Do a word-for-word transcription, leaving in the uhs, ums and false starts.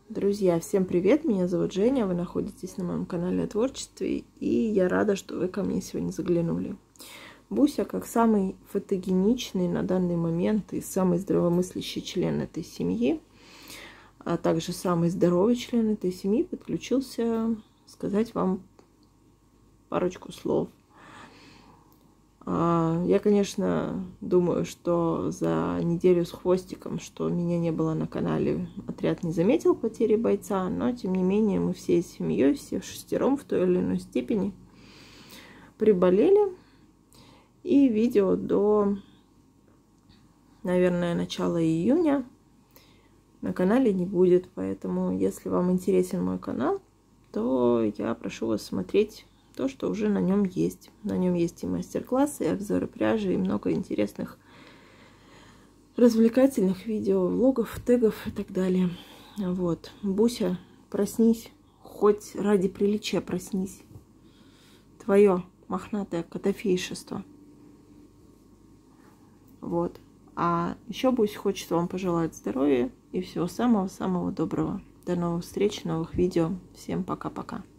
Друзья, всем привет! Меня зовут Женя, вы находитесь на моем канале о творчестве, и я рада, что вы ко мне сегодня заглянули. Буся, как самый фотогеничный на данный момент и самый здравомыслящий член этой семьи, а также самый здоровый член этой семьи, подключился сказать вам парочку слов. Я, конечно, думаю, что за неделю с хвостиком, что меня не было на канале, отряд не заметил потери бойца, но, тем не менее, мы всей семьей, все шестером в той или иной степени приболели. И видео до, наверное, начала июня на канале не будет. Поэтому, если вам интересен мой канал, то я прошу вас смотреть то, что уже на нем есть. На нем есть и мастер-классы, и обзоры пряжи, и много интересных развлекательных видео, влогов, тегов и так далее. Вот. Буся, проснись. Хоть ради приличия проснись. Твое мохнатое котофейшество. Вот. А еще Буся хочет вам пожелать здоровья и всего самого-самого доброго. До новых встреч, новых видео. Всем пока-пока.